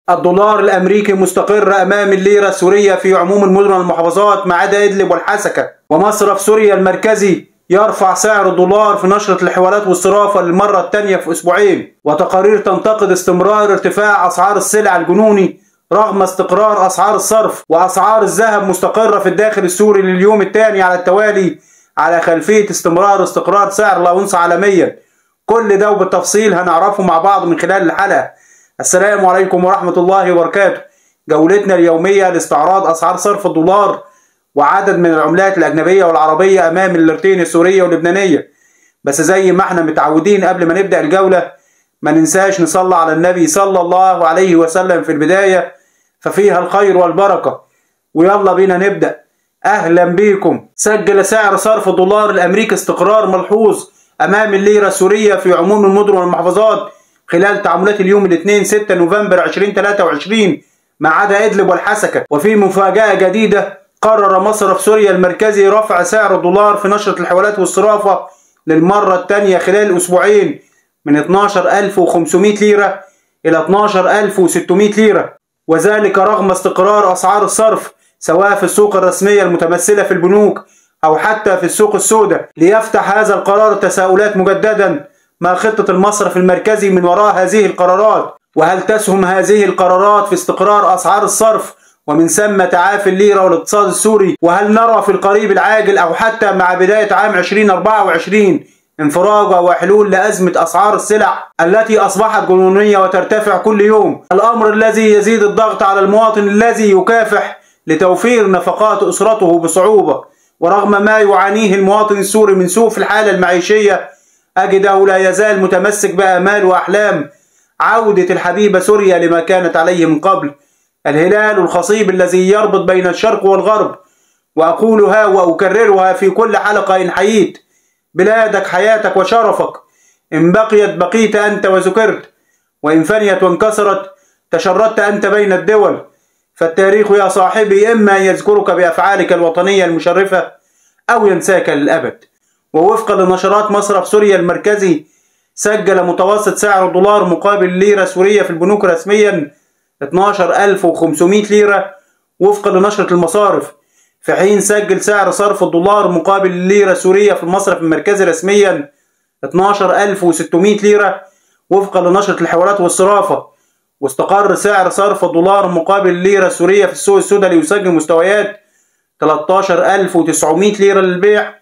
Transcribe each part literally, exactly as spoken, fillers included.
الدولار الأمريكي مستقر أمام الليرة السورية في عموم المدن والمحافظات ما عدا إدلب والحسكة. ومصرف سوريا المركزي يرفع سعر الدولار في نشرة الحوالات والصرافة للمرة الثانية في أسبوعين. وتقارير تنتقد استمرار ارتفاع أسعار السلع الجنوني رغم استقرار أسعار الصرف. وأسعار الذهب مستقرة في الداخل السوري لليوم الثاني على التوالي على خلفية استمرار استقرار سعر الأونصة عالميا. كل ده وبالتفصيل هنعرفه مع بعض من خلال الحلقة. السلام عليكم ورحمة الله وبركاته. جولتنا اليومية لاستعراض أسعار صرف الدولار وعدد من العملات الأجنبية والعربية أمام الليرتين السورية واللبنانية. بس زي ما احنا متعودين قبل ما نبدأ الجولة ما ننساش نصلي على النبي صلى الله عليه وسلم في البداية ففيها الخير والبركة. ويلا بينا نبدأ. أهلا بيكم. سجل سعر صرف الدولار الأمريكي استقرار ملحوظ أمام الليرة السورية في عموم المدن والمحافظات خلال تعاملات اليوم الاثنين ستة نوفمبر ألفين وثلاثة وعشرين ما عدا إدلب والحسكة. وفي مفاجأة جديدة، قرر مصرف سوريا المركزي رفع سعر الدولار في نشرة الحوالات والصرافة للمرة الثانية خلال أسبوعين من اثناشر ألف وخمسمائة ليرة إلى اثناشر ألف وستمائة ليرة، وذلك رغم استقرار أسعار الصرف سواء في السوق الرسمية المتمثلة في البنوك أو حتى في السوق السوداء. ليفتح هذا القرار التساؤلات مجددا: ما خطة المصرف المركزي من وراء هذه القرارات؟ وهل تسهم هذه القرارات في استقرار أسعار الصرف ومن ثم تعافي الليرة والاقتصاد السوري؟ وهل نرى في القريب العاجل أو حتى مع بداية عام ألفين وأربعة وعشرين انفراج وحلول لأزمة أسعار السلع التي أصبحت جنونية وترتفع كل يوم؟ الأمر الذي يزيد الضغط على المواطن الذي يكافح لتوفير نفقات أسرته بصعوبة. ورغم ما يعانيه المواطن السوري من سوء في الحالة المعيشية أجده لا يزال متمسك بآمال وأحلام عودة الحبيبة سوريا لما كانت عليه من قبل. الهلال الخصيب الذي يربط بين الشرق والغرب. وأقولها وأكررها في كل حلقة: إن حييت بلادك حياتك وشرفك، إن بقيت بقيت أنت وذكرت، وإن فنيت وانكسرت تشردت أنت بين الدول. فالتاريخ يا صاحبي إما أن يذكرك بأفعالك الوطنية المشرفة أو ينساك للأبد. ووفقا لنشرات مصرف سوريا المركزي سجل متوسط سعر الدولار مقابل الليرة السورية في البنوك رسميا اثناشر ألف وخمسمائة ليرة وفقا لنشرة المصارف، في حين سجل سعر صرف الدولار مقابل الليرة السورية في المصرف المركزي رسميا اثناشر ألف وستمائة ليرة وفقا لنشرة الحوالات والصرافة. واستقر سعر صرف الدولار مقابل الليرة السورية في السوق السوداء ليسجل مستويات ثلاثة عشر ألف وتسعمائة ليرة للبيع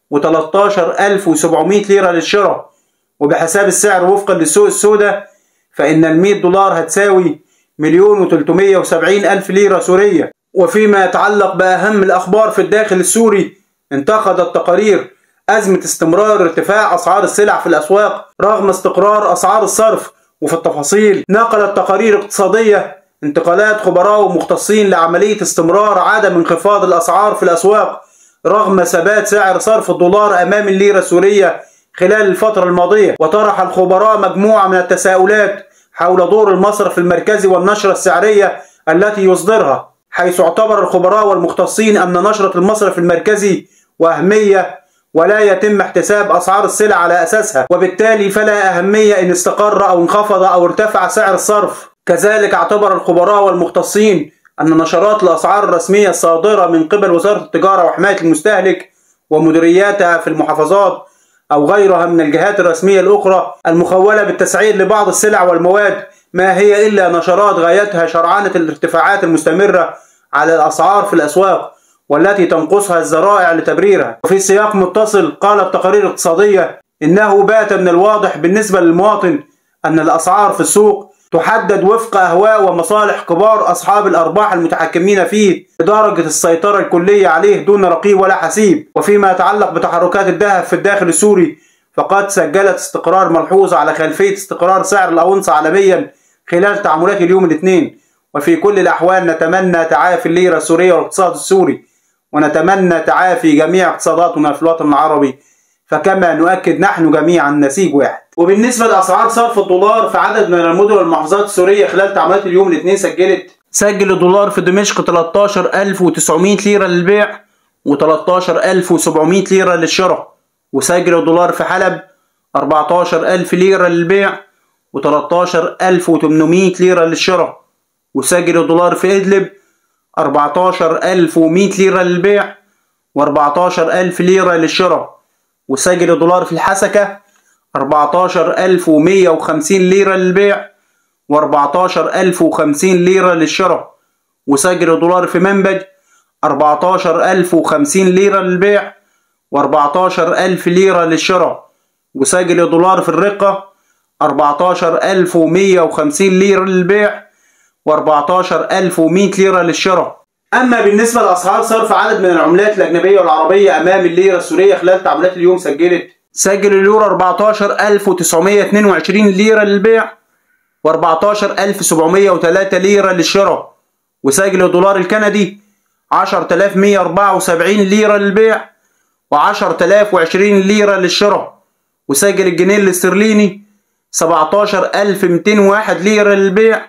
و13 ألف وسبعمائة ليرة للشراء. وبحساب السعر وفقا للسوق السوداء فإن ال مائة دولار هتساوي مليون وثلاثمائة وسبعين ألف ليرة سورية. وفيما يتعلق بأهم الأخبار في الداخل السوري، انتقدت تقارير أزمة استمرار ارتفاع أسعار السلع في الأسواق رغم استقرار أسعار الصرف. وفي التفاصيل نقلت تقارير اقتصادية انتقالات خبراء ومختصين لعملية استمرار عدم انخفاض الأسعار في الأسواق رغم ثبات سعر صرف الدولار أمام الليرة السورية خلال الفترة الماضية. وطرح الخبراء مجموعة من التساؤلات حول دور المصرف المركزي والنشرة السعرية التي يصدرها، حيث اعتبر الخبراء والمختصين أن نشرة المصرف المركزي وهمية ولا يتم احتساب أسعار السلع على أساسها، وبالتالي فلا أهمية إن استقر أو انخفض أو ارتفع سعر الصرف. كذلك اعتبر الخبراء والمختصين أن نشرات الأسعار الرسمية الصادرة من قبل وزارة التجارة وحماية المستهلك ومديرياتها في المحافظات أو غيرها من الجهات الرسمية الأخرى المخولة بالتسعير لبعض السلع والمواد ما هي إلا نشرات غايتها شرعنة الارتفاعات المستمرة على الأسعار في الأسواق والتي تنقصها الذرائع لتبريرها. وفي سياق متصل قالت تقارير اقتصادية إنه بات من الواضح بالنسبة للمواطن أن الأسعار في السوق تحدد وفق أهواء ومصالح كبار أصحاب الأرباح المتحكمين فيه بدرجة السيطرة الكلية عليه دون رقيب ولا حسيب. وفيما يتعلق بتحركات الذهب في الداخل السوري فقد سجلت استقرار ملحوظ على خلفية استقرار سعر الأونصة عالميا خلال تعاملات اليوم الاثنين. وفي كل الأحوال نتمنى تعافي الليرة السورية والاقتصاد السوري، ونتمنى تعافي جميع اقتصاداتنا في الوطن العربي، فكما نؤكد نحن جميعا نسيج واحد. وبالنسبة لأسعار صرف الدولار في عدد من المدن والمحافظات السورية خلال تعاملات اليوم الاثنين سجلت سجل الدولار في دمشق ثلاثة عشر ألف وتسعمائة ليرة للبيع و13 ألف وسبعمائة ليرة للشراء. وسجل الدولار في حلب أربعة عشر ألف ليرة للبيع و13 ألف وثمانمائة ليرة للشراء. وسجل الدولار في إدلب أربعتاشر ألف ومية ليرة للبيع وأربعتاشر ألف ليرة للشراء. وسجل الدولار في الحسكة أربعتاشر ألف ومية وخمسين ليرة للبيع وأربعتاشر ألف وخمسين ليرة للشراء. وسجل الدولار في منبج أربعتاشر ألف وخمسين ليرة للبيع وأربعتاشر ألف ليرة للشراء. وسجل الدولار في الرقة أربعتاشر ألف ومية وخمسين ليرة للبيع وأربعتاشر ألف ومية ليرة للشراء. أما بالنسبة لأسعار صرف عدد من العملات الأجنبية والعربية أمام الليرة السورية خلال تعاملات اليوم، سجلت سجل اليورو أربعتاشر ألف وتسعمية اتنين وعشرين ليرة للبيع وأربعتاشر ألف سبعمية وتلاتة ليرة للشراء. وسجل الدولار الكندي عشرة آلاف ومية وأربعة وسبعين ليرة للبيع وعشرة آلاف وعشرين ليرة للشراء. وسجل الجنيه الاسترليني سبعتاشر ألف وميتين وواحد ليرة للبيع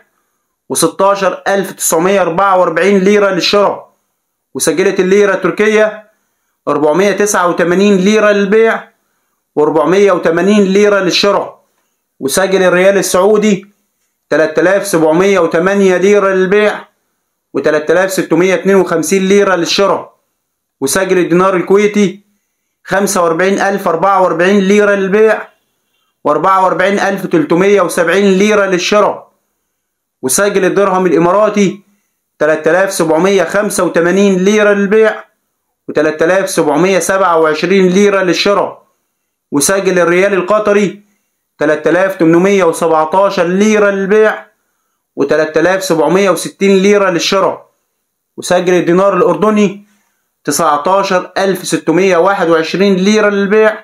وستاشر ألف تسعمية وأربعة وأربعين ليرة للشراء. وسجلت الليرة التركية أربعمية وتسعة وتمانين ليرة للبيع وأربعمية وتمانين ليرة للشراء. وسجل الريال السعودي تلاتة آلاف وسبعمية وتمانية ليرة للبيع وتلاتة آلاف وستمية واتنين وخمسين ليرة للشراء. وسجل الدينار الكويتي خمسة وأربعين ألف وأربعة وأربعين ليرة للبيع وأربعة وأربعين ألف وتلتمية وسبعين ليرة للشراء. وسجل الدرهم الإماراتي تلاتة آلاف وسبعمية وخمسة وتمانين ليرة للبيع وتلاتة آلاف وسبعمية وسبعة وعشرين ليرة للشراء. وسجل الريال القطري تلاتة آلاف وتمنمية وسبعتاشر ليرة للبيع وتلاتة آلاف وسبعمية وستين ليرة للشراء. وسجل الدينار الأردني تسعتاشر ألف وستمية وواحد وعشرين ليرة للبيع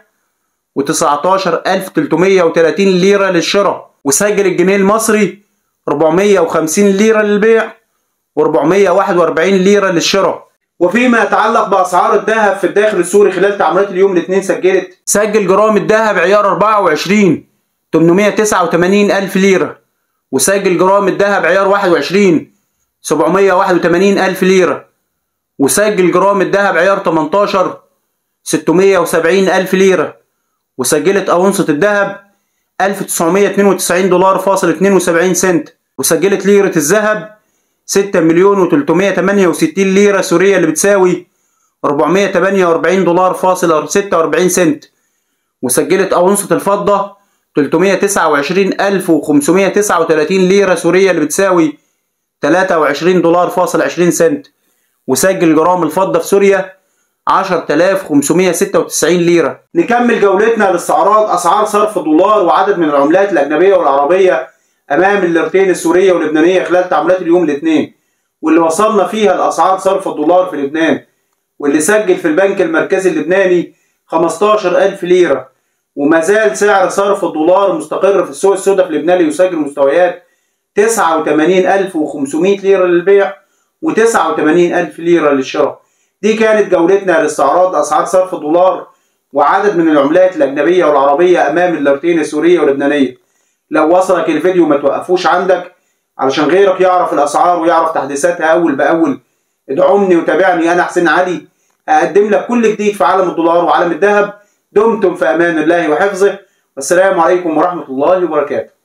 وتسعتاشر ألف وتلتمية وتلاتين ليرة للشراء. وسجل الجنيه المصري أربعمية وخمسين ليرة للبيع وأربعمية وواحد وأربعين ليرة للشراء. وفيما يتعلق بأسعار الذهب في الداخل السوري خلال تعاملات اليوم الاثنين، سجلت سجل جرام الذهب عيار أربعة وعشرين تمنمية وتسعة وتمانين ألف ليرة. وسجل جرام الذهب عيار واحد وعشرين سبعمية وواحد وتمانين ألف ليرة. وسجل جرام الذهب عيار تمنتاشر ستمية وسبعين ألف ليرة. وسجلت أونصة الذهب ألف وتسعمية اتنين وتسعين دولار فاصل اتنين وسبعين سنت. وسجلت ليرة الذهب ستة مليون وتلتمية تمانية وستين ليرة سورية اللي بتساوي أربعمية تمانية وأربعين دولار فاصل ستة وأربعين سنت. وسجلت أونصة الفضة تلتمية وتسعة وعشرين ألف وخمسمية وتسعة وتلاتين ليرة سورية اللي بتساوي تلاتة وعشرين دولار فاصل عشرين سنت. وسجل جرام الفضة في سوريا عشرة آلاف وخمسمية وستة وتسعين ليرة. نكمل جولتنا لاستعراض أسعار صرف الدولار وعدد من العملات الأجنبية والعربية أمام الليرتين السورية واللبنانية خلال تعاملات اليوم الاثنين، واللي وصلنا فيها لأسعار صرف الدولار في لبنان، واللي سجل في البنك المركزي اللبناني خمستاشر ألف ليرة. وما زال سعر صرف الدولار مستقر في السوق السوداء في لبنان يسجل مستويات تسعة وتمانين ألف وخمسمية ليرة للبيع وتسعة وتمانين ألف ليرة للشراء. دي كانت جولتنا لاستعراض أسعار صرف الدولار وعدد من العملات الأجنبية والعربية أمام الليرتين السورية واللبنانية. لو وصلك الفيديو ما توقفوش عندك علشان غيرك يعرف الأسعار ويعرف تحديثاتها أول بأول. ادعمني وتابعني، أنا حسين علي، هقدم لك كل جديد في عالم الدولار وعالم الذهب. دمتم في أمان الله وحفظه، والسلام عليكم ورحمة الله وبركاته.